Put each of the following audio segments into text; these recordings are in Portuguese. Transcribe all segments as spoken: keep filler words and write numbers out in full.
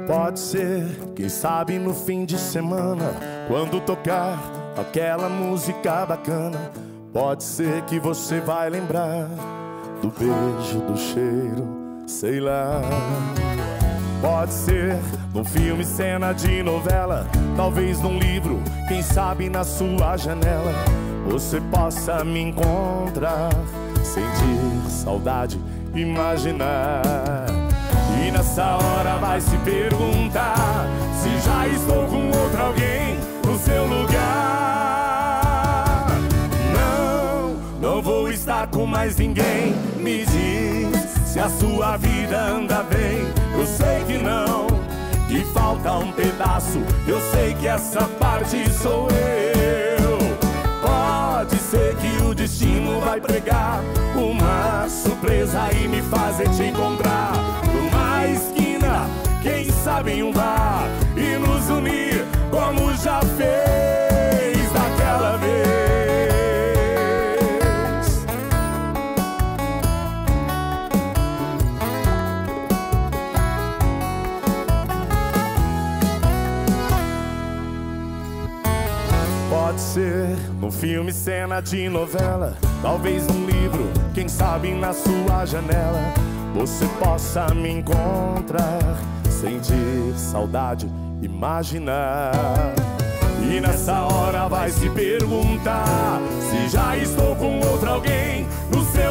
Pode ser, quem sabe no fim de semana, quando tocar aquela música bacana. Pode ser que você vai lembrar do beijo, do cheiro, sei lá. Pode ser num filme, cena de novela, talvez num livro, quem sabe na sua janela. Você possa me encontrar, sentir saudade, imaginar. E nessa hora vai se perguntar se já estou com outro alguém no seu lugar. Não, não vou estar com mais ninguém. Me diz se a sua vida anda bem. Eu sei que não, que falta um pedaço. Eu sei que essa parte sou eu. Pode ser que o destino vai pregar uma surpresa e me fazer te encontrar numa esquina, quem sabe em um bar, e nos unir como já fez daquela vez. Pode ser num filme, cena de novela, talvez num livro, quem sabe na sua janela. Você possa me encontrar, sentir saudade, imaginar. E nessa hora vai se perguntar se já estou com outro alguém no seu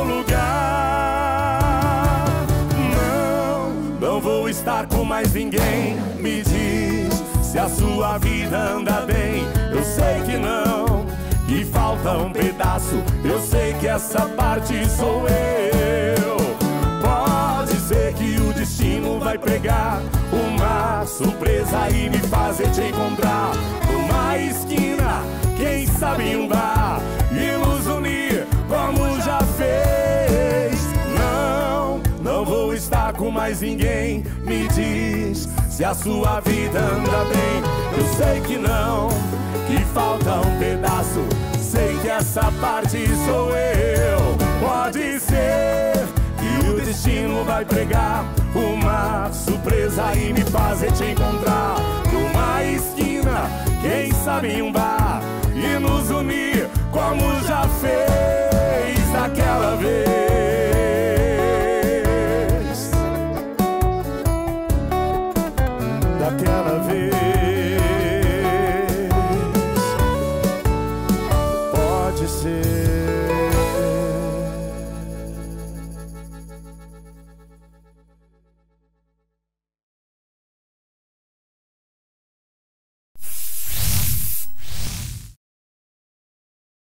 lugar. Não, não vou estar com mais ninguém. Me diz se a sua vida anda bem. Eu sei que não, que falta um pedaço. Eu sei que essa parte sou eu. Pode ser que o destino vai pregar uma surpresa e me fazer te encontrar numa esquina, quem sabe em um bar, e nos unir como já fez. Não, não vou estar com mais ninguém. Me diz se a sua vida anda bem. Eu sei que não, que falta um pedaço. Sei que essa parte sou eu. Pode ser que o destino vai pregar uma surpresa e me fazer te encontrar numa esquina, quem sabe em um bar, e nos unir como já fez daquela vez. Daquela vez.